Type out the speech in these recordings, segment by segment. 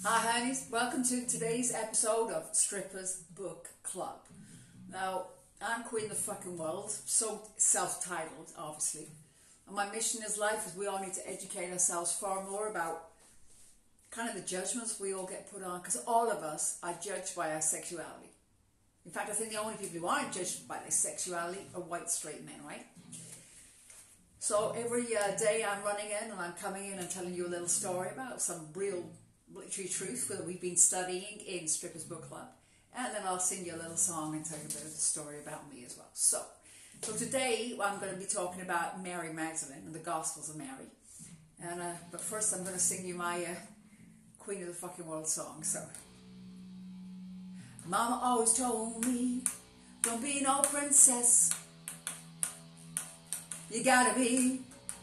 Hi honeys, welcome to today's episode of Strippers Book Club. Now, I'm Queen of the fucking world, so self-titled obviously. And my mission in life is we all need to educate ourselves far more about kind of the judgments we all get put on, because all of us are judged by our sexuality. In fact, I think the only people who aren't judged by their sexuality are white straight men, right? So every day I'm running in and I'm coming in and telling you a little story about some real literary truth that we've been studying in Strippers Book Club, and then I'll sing you a little song and tell you a bit of the story about me as well. So today I'm going to be talking about Mary Magdalene and the Gospels of Mary, and but first I'm going to sing you my Queen of the fucking world song. So, Mama always told me, don't be no princess, you gotta be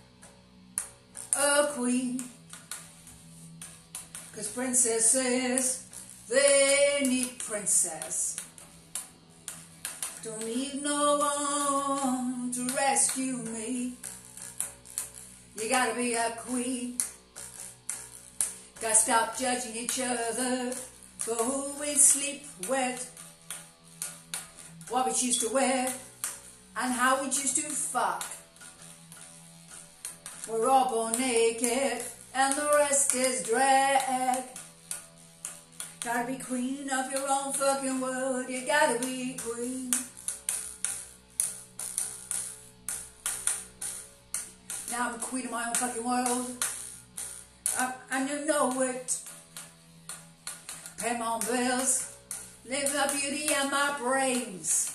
a queen. 'Cause princesses, they need princess. Don't need no one to rescue me. You gotta be a queen. Gotta stop judging each other for who we sleep with, what we choose to wear, and how we choose to fuck. We're all born naked, and the rest is drag. Gotta be queen of your own fucking world. You gotta be queen. Now I'm queen of my own fucking world, and you know it. Pay my own bills, live my beauty and my brains.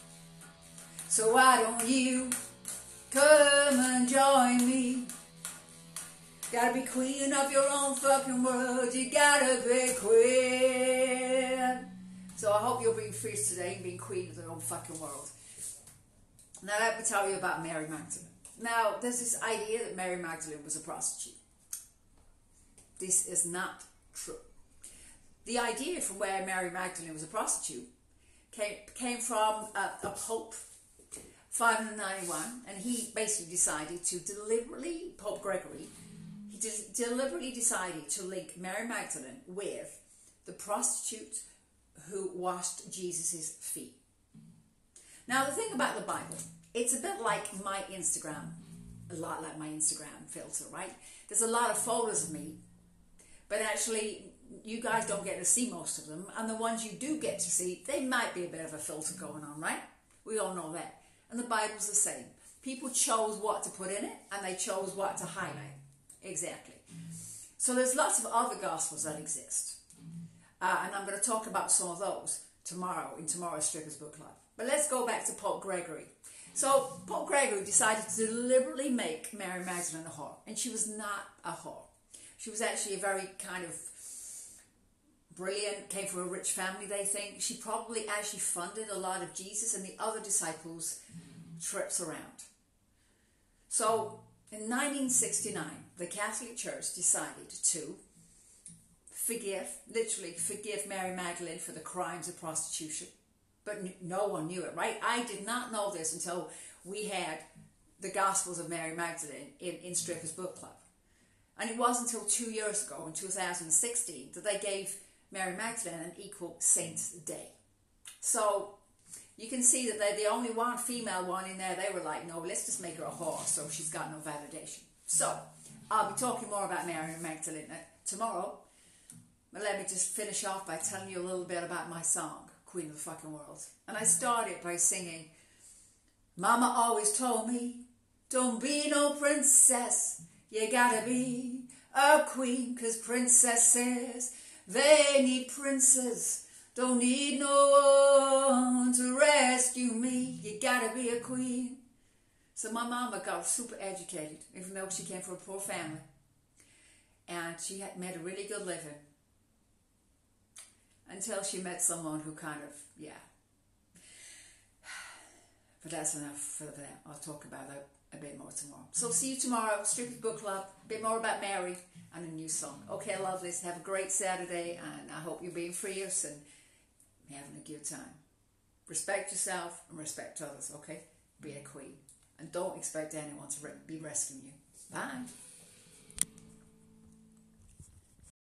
So why don't you come and join me? Gotta be queen of your own fucking world. You gotta be queen. So I hope you're being fierce today and being queen of their own fucking world. Now let me tell you about Mary Magdalene. Now there's this idea that Mary Magdalene was a prostitute. This is not true. The idea from where Mary Magdalene was a prostitute came from a pope, 591, and he basically decided to deliberately, Pope Gregory, deliberately decided to link Mary Magdalene with the prostitute who washed Jesus' feet. Now the thing about the Bible, it's a bit like my Instagram, a lot like my Instagram filter, right? There's a lot of photos of me, but actually you guys don't get to see most of them, and the ones you do get to see, they might be a bit of a filter going on, right? We all know that. And the Bible's the same. People chose what to put in it, and they chose what to highlight. Exactly. So there's lots of other gospels that exist, and I'm going to talk about some of those tomorrow in tomorrow's Strippers Book Club. But let's go back to Pope Gregory. So Pope Gregory decided to deliberately make Mary Magdalene a whore, and she was not a whore. She was actually a very kind of brilliant, came from a rich family, they think. She probably actually funded a lot of Jesus and the other disciples' trips around. So in 1969, the Catholic Church decided to literally forgive Mary Magdalene for the crimes of prostitution. But no one knew it, right? I did not know this until we had the Gospels of Mary Magdalene in Strippers Book Club. And it wasn't until 2 years ago, in 2016, that they gave Mary Magdalene an equal Saints' Day. So you can see that they're the only one female one in there. They were like, no, let's just make her a whore, so she's got no validation. So I'll be talking more about Mary Magdalene tomorrow, but let me just finish off by telling you a little bit about my song, Queen of the Fucking World. And I started by singing, Mama always told me, don't be no princess, you gotta be a queen, 'cause princesses, they need princes. Don't need no one to rescue me. You gotta be a queen. So my mama got super educated, even though she came from a poor family. And she had made a really good living. Until she met someone who kind of, yeah. But that's enough for that. I'll talk about that a bit more tomorrow. So see you tomorrow, Strippers Book Club. A bit more about Mary and a new song. Okay, lovelies, have a great Saturday, and I hope you're being fierce and having a good time. Respect yourself and respect others, okay? Be a queen. And don't expect anyone to be rescuing you. Bye.